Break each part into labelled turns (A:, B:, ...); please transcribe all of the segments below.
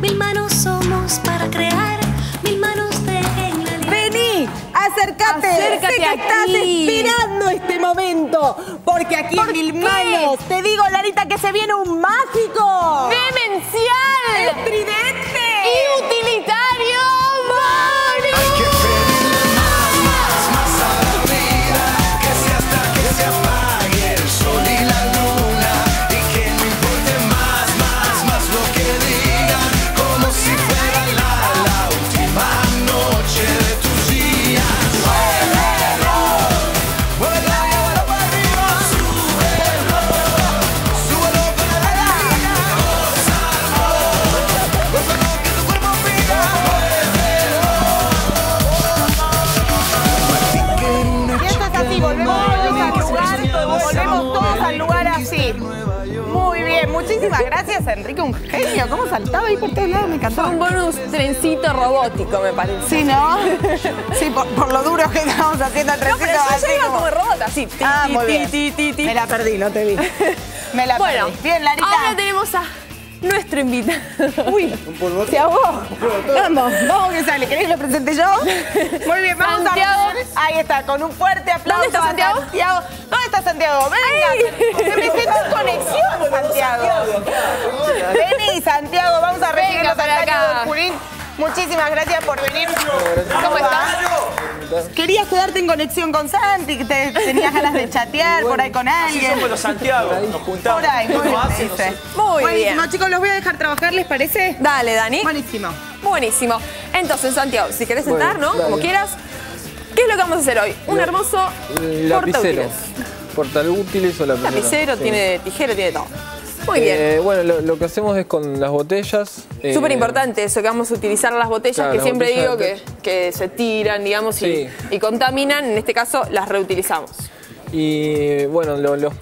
A: Mil manos somos para crear, mil manos de genialidad.
B: Vení, acércate. Sé que estás esperando este momento. Porque aquí en Mil Manos, te digo, Larita, que se viene un mágico.
C: ¡Demencial!
B: ¡Estridente!
C: ¡Y utilitario!
D: Hay que pedirle más a la vida, que sea hasta que se apague el sol y la luna, y que no importe más lo que digan, como si fuera la última noche de tus días. Muévelo, muévelo y ahora para arriba, súbelo para la línea, gózalo que tu cuerpo pida.
B: Y esto es así, volvemos todos al lugar así. Muy bien, muchísimas gracias, Enrique, un genio. ¿Cómo saltaba ahí por todos lados? Me encantó.
C: Un bonus trencito robótico, me parece.
B: Sí, ¿no? Sí, por lo duro que estamos haciendo el
C: No, pero
B: trencito.
C: yo iba como robot, así.
B: Muy bien. Me la perdí, no te vi. Me la
C: Bueno,
B: perdí. Bien, Larita.
C: ahora tenemos a nuestro invitado.
B: Uy, se ahogó. Vamos que sale. ¿Querés que lo presente yo? Muy bien, vamos
C: Santiago.
B: Ahí está, con un fuerte aplauso.
C: ¿Dónde está Santiago?
B: ¿Dónde está Santiago? Venga. Se me quedó en conexión, Santiago. Vení, Santiago, vamos a recibir
C: Venga
B: los
C: para
B: Santiago
C: acá.
B: del Jurín. Muchísimas gracias por venir.
C: ¿Cómo estás?
B: Querías quedarte en conexión con Santi, que tenías ganas de chatear por ahí con alguien.
E: Somos los Santiago, nos juntamos.
B: Por ahí, muy bien,
E: Nos
B: me
E: hacen,
B: dice.
C: Muy
B: Buenísimo,
C: bien.
B: chicos, los voy a dejar trabajar, ¿les parece?
C: Dale, Dani.
B: Buenísimo.
C: Buenísimo. Entonces, Santiago, si querés sentar, ¿no?
F: dale.
C: Como quieras. ¿Qué es lo que vamos a hacer hoy? Un hermoso
F: Lapicero.
C: portaútiles.
F: Portaútiles o lapicero.
C: Lapicero,
F: Sí.
C: tiene tijera, tiene todo. Muy bien.
F: Bueno, lo que hacemos es con las botellas.
C: Súper importante eso, que vamos a utilizar las botellas,
F: claro,
C: que
F: las
C: siempre digo
F: botellas
C: que se tiran, digamos,
F: Sí.
C: y contaminan. En este caso, las reutilizamos.
F: Y bueno,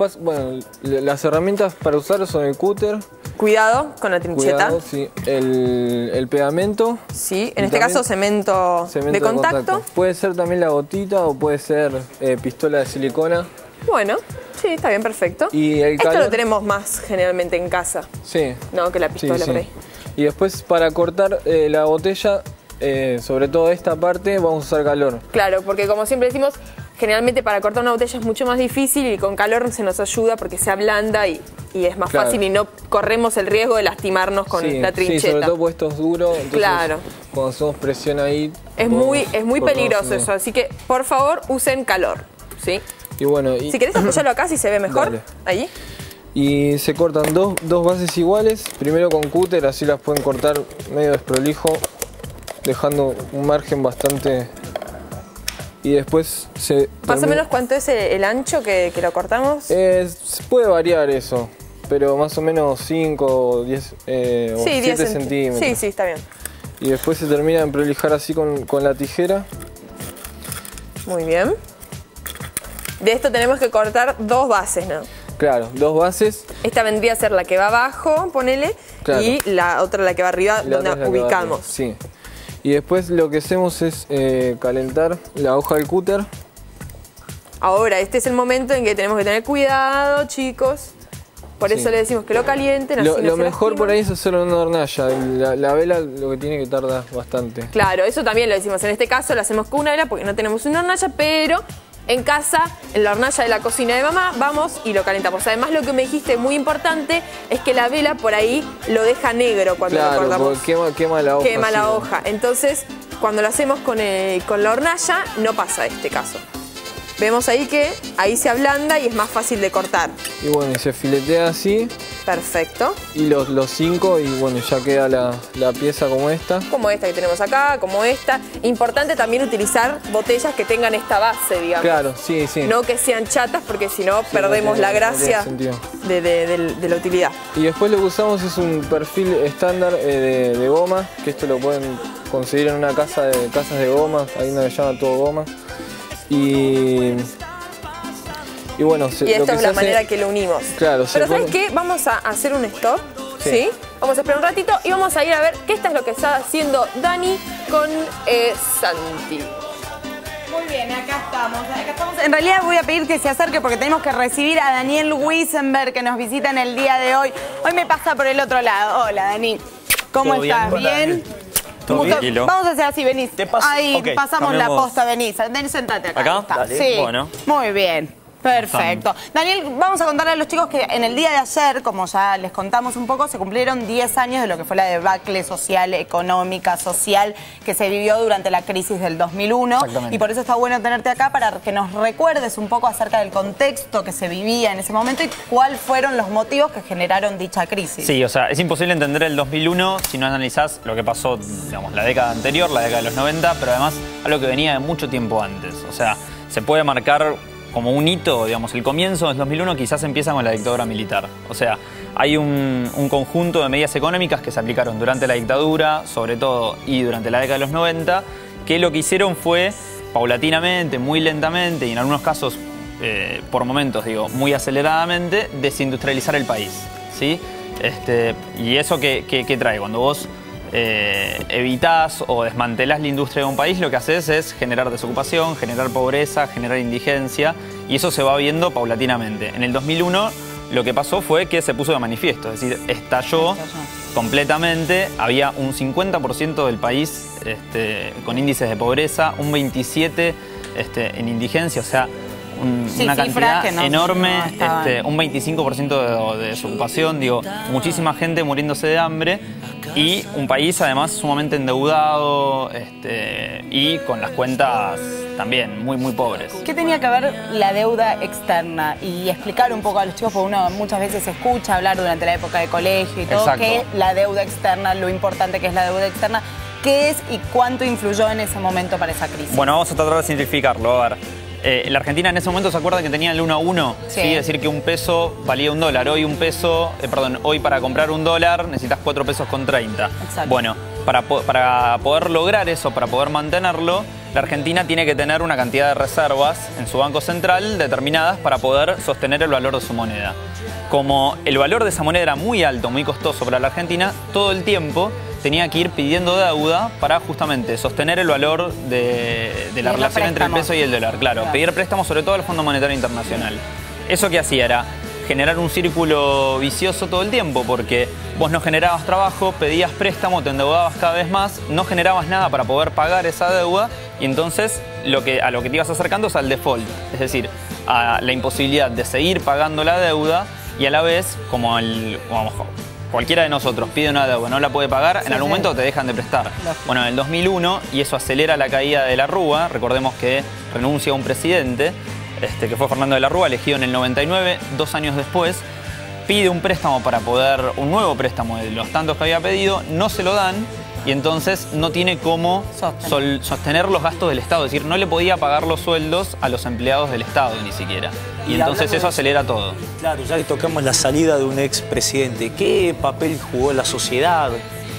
F: las herramientas para usar son el cúter.
C: Cuidado con la trincheta.
F: Cuidado, sí, el pegamento.
C: Sí, en
F: Y
C: este
F: también
C: caso cemento de contacto.
F: Puede ser también la gotita o puede ser pistola de silicona.
C: Bueno, sí, está bien, perfecto.
F: Y el
C: Esto
F: calor.
C: lo tenemos más generalmente en casa,
F: Sí.
C: ¿no? Que la pistola
F: Sí,
C: por
F: sí.
C: ahí.
F: Y después para cortar la botella, sobre todo esta parte, vamos a usar calor.
C: Claro, porque como siempre decimos, generalmente para cortar una botella es mucho más difícil y con calor se nos ayuda porque se ablanda y es más
F: Claro.
C: fácil y no corremos el riesgo de lastimarnos con
F: Sí,
C: la trincheta.
F: Sí, sobre todo porque esto es duro. Entonces,
C: Claro.
F: Cuando hacemos presión ahí...
C: Es muy
F: corremos
C: peligroso
F: bien.
C: eso, así que por favor usen calor, ¿sí?
F: Y bueno, y,
C: Si querés apoyarlo acá, si se ve mejor,
F: Dale.
C: ahí.
F: y se cortan dos bases iguales. Primero con cúter, así las pueden cortar medio desprolijo, dejando un margen bastante... Y después se...
C: Más o menos, ¿cuánto es el ancho que lo cortamos?
F: puede variar eso, pero más o menos 5 o 10 o 7 centímetros.
C: Sí, sí, está bien.
F: Y después se termina de prolijar así con la tijera.
C: Muy bien. De esto tenemos que cortar dos bases, ¿no?
F: Claro, dos bases.
C: Esta vendría a ser la que va abajo, ponele,
F: Claro.
C: y la otra la que va arriba,
F: y la otra
C: donde
F: es la que va
C: ubicamos.
F: arriba. Sí. Y después lo que hacemos es calentar la hoja del cúter.
C: Ahora, este es el momento en que tenemos que tener cuidado, chicos. Por eso
F: Sí.
C: le decimos que lo calienten, así
F: Lo
C: no se
F: mejor por
C: lastiman.
F: ahí es hacerlo en una hornalla. La vela lo que tiene que tardar bastante.
C: Claro, eso también lo decimos. En este caso lo hacemos con una vela porque no tenemos una hornalla, pero en casa, en la hornalla de la cocina de mamá, vamos y lo calentamos. Además, lo que me dijiste muy importante es que la vela por ahí lo deja negro cuando lo
F: Claro,
C: cortamos.
F: porque quema la hoja.
C: Quema la
F: sí.
C: hoja. Entonces, cuando lo hacemos con la hornalla, no pasa este caso. Vemos ahí que ahí se ablanda y es más fácil de cortar.
F: Y bueno, y se filetea así.
C: Perfecto.
F: Y los 5 y bueno, ya queda la pieza como esta.
C: Como esta que tenemos acá, como esta. Importante también utilizar botellas que tengan esta base, digamos.
F: Claro, sí, sí.
C: No que sean chatas porque si no perdemos
F: no
C: la
F: tiene
C: gracia
F: sentido.
C: de la utilidad.
F: Y después lo que usamos es un perfil estándar de goma, que esto lo pueden conseguir en una casas de goma, ahí no le llama todo goma. Y bueno,
C: Y
F: lo
C: esta
F: que
C: es
F: se
C: la
F: hace-
C: manera que lo unimos.
F: Claro, se
C: Pero ¿sabes
F: pone-
C: qué? Vamos a hacer un stop, ¿sí?
F: Sí.
C: Vamos a esperar un ratito y vamos a ir a ver qué es lo que está haciendo Dani con Santi.
B: Muy bien, acá estamos. En realidad voy a pedir que se acerque porque tenemos que recibir a Daniel Wiesenberg que nos visita en el día de hoy. Hoy me pasa por el otro lado. Hola, Dani. ¿Cómo
E: ¿Todo
B: estás?
E: bien?
B: ¿Bien?
E: Todo
B: Gusto.
E: tranquilo.
B: Vamos a hacer así, venís.
E: Te paso.
B: Ahí
E: Ok,
B: pasamos la
E: cambiamos.
B: posta, venís. Sentate acá.
E: ¿Acá?
B: Ahí está.
E: Dale,
B: Sí.
E: bueno.
B: Muy bien. Perfecto. Daniel, vamos a contarle a los chicos que en el día de ayer, como ya les contamos un poco, se cumplieron 10 años de lo que fue la debacle social, económica, social que se vivió durante la crisis del 2001.
G: Exactamente.
B: Y por eso está bueno tenerte acá para que nos recuerdes un poco acerca del contexto que se vivía en ese momento y cuáles fueron los motivos que generaron dicha crisis.
G: Sí, o sea, es imposible entender el 2001 si no analizás lo que pasó, digamos, la década anterior, la década de los 90, pero además algo que venía de mucho tiempo antes. O sea, se puede marcar como un hito, digamos, el comienzo del 2001 quizás empieza con la dictadura militar. O sea, hay un conjunto de medidas económicas que se aplicaron durante la dictadura, sobre todo, y durante la década de los 90, que lo que hicieron fue, paulatinamente, muy lentamente, y en algunos casos, por momentos, digo, muy aceleradamente, desindustrializar el país, ¿sí? ¿Y eso qué trae? Cuando vos evitás o desmantelás la industria de un país, lo que haces es generar desocupación, generar pobreza, generar indigencia, y eso se va viendo paulatinamente. En el 2001 lo que pasó fue que se puso de manifiesto, es decir, estalló completamente, había un 50% del país con índices de pobreza, un 27% en indigencia, o sea, una cantidad
B: que no,
G: enorme,
B: no estaban.
G: un 25% de desocupación, digo, muchísima gente muriéndose de hambre y un país además sumamente endeudado y con las cuentas también muy pobres.
B: ¿Qué tenía que ver la deuda externa? Y explicar un poco a los chicos, porque uno muchas veces escucha hablar durante la época de colegio y todo,
G: Exacto.
B: que la deuda externa, lo importante que es la deuda externa, qué es y cuánto influyó en ese momento para esa crisis.
G: Bueno, vamos a tratar de simplificarlo. A ver, la Argentina en ese momento se acuerda que tenía el 1 a 1,
B: Sí.
G: ¿sí? Es decir, que un peso valía $1. Hoy para comprar $1 necesitas 4 pesos con 30.
B: Exacto.
G: Bueno, para poder lograr eso, para poder mantenerlo, la Argentina tiene que tener una cantidad de reservas en su Banco Central determinadas para poder sostener el valor de su moneda. Como el valor de esa moneda era muy alto, muy costoso para la Argentina, todo el tiempo tenía que ir pidiendo deuda para justamente sostener el valor de la relación entre el peso y el dólar. Claro, pedir préstamos sobre todo al Fondo Monetario Internacional. ¿Eso qué hacía? Era generar un círculo vicioso todo el tiempo, porque vos no generabas trabajo, pedías préstamo, te endeudabas cada vez más, no generabas nada para poder pagar esa deuda y entonces a lo que te ibas acercando es al default, es decir, a la imposibilidad de seguir pagando la deuda y a la vez, como cualquiera de nosotros pide una deuda, no la puede pagar, en algún momento te dejan de prestar. Bueno, en el 2001, y eso acelera la caída de la Rúa, recordemos que renuncia un presidente, que fue Fernando de la Rúa, elegido en el 99, 2 años después, pide un préstamo un nuevo préstamo de los tantos que había pedido, no se lo dan, y entonces no tiene cómo sostener los gastos del Estado, es decir, no le podía pagar los sueldos a los empleados del Estado ni siquiera. Y entonces eso acelera todo.
E: Claro, ya que tocamos la salida de un expresidente, ¿qué papel jugó la sociedad?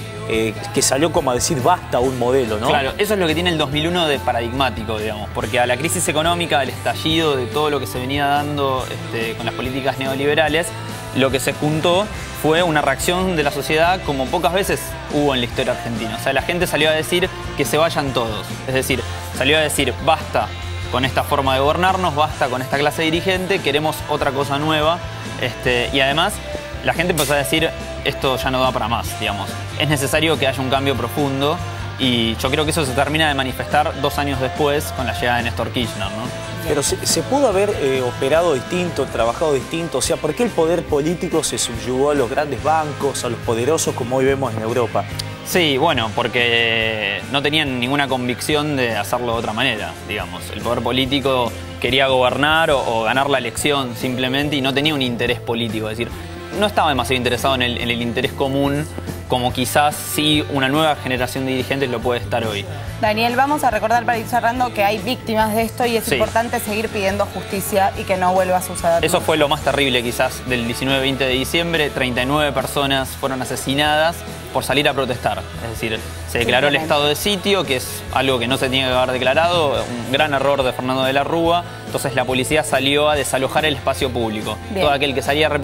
E: Que salió como a decir basta un modelo, ¿no?
G: Claro, eso es lo que tiene el 2001 de paradigmático, digamos, porque a la crisis económica, al estallido de todo lo que se venía dando con las políticas neoliberales, lo que se juntó fue una reacción de la sociedad como pocas veces hubo en la historia argentina. O sea, la gente salió a decir que se vayan todos. Es decir, salió a decir basta con esta forma de gobernarnos, basta con esta clase dirigente, queremos otra cosa nueva. Y además, la gente empezó a decir esto ya no da para más, digamos. Es necesario que haya un cambio profundo y yo creo que eso se termina de manifestar 2 años después con la llegada de Néstor Kirchner, ¿no?
E: Pero se pudo haber operado distinto, trabajado distinto. O sea, ¿por qué el poder político se subyugó a los grandes bancos, a los poderosos como hoy vemos en Europa?
G: Sí, bueno, porque no tenían ninguna convicción de hacerlo de otra manera, digamos. El poder político quería gobernar o ganar la elección simplemente y no tenía un interés político, es decir, no estaba demasiado interesado en el interés común como quizás sí una nueva generación de dirigentes lo puede estar hoy.
B: Daniel, vamos a recordar para ir cerrando que hay víctimas de esto y es importante seguir pidiendo justicia y que no vuelva a suceder.
G: Eso fue lo más terrible quizás del 19-20 de diciembre. 39 personas fueron asesinadas por salir a protestar. Es decir, se declaró el estado de sitio, que es algo que no se tenía que haber declarado, un gran error de Fernando de la Rúa. Entonces la policía salió a desalojar el espacio público. Todo aquel que salía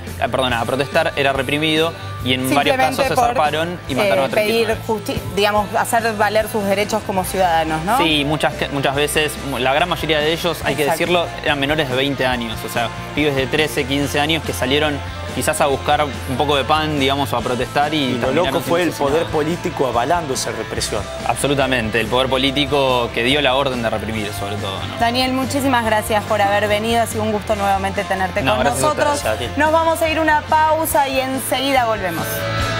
G: a protestar era reprimido y en varios casos se zarparon y mataron a 3
B: pedir digamos, hacer valer sus derechos como ciudadanos, ¿no?
G: Sí, muchas veces, la gran mayoría de ellos, hay que decirlo, eran menores de 20 años, o sea, pibes de 13, 15 años que salieron quizás a buscar un poco de pan, digamos, o a protestar y
E: lo
G: terminaron
E: loco fue el
G: siendo
E: poder
G: asesinados.
E: político avalando esa represión.
G: Absolutamente, el poder político que dio la orden de reprimir, sobre todo, ¿no?
B: Daniel, muchísimas gracias por haber venido. Ha sido un gusto nuevamente tenerte
G: No,
B: con
G: gracias a
B: nosotros.
E: ustedes, Ariel.
B: Nos vamos a ir una pausa y enseguida volvemos.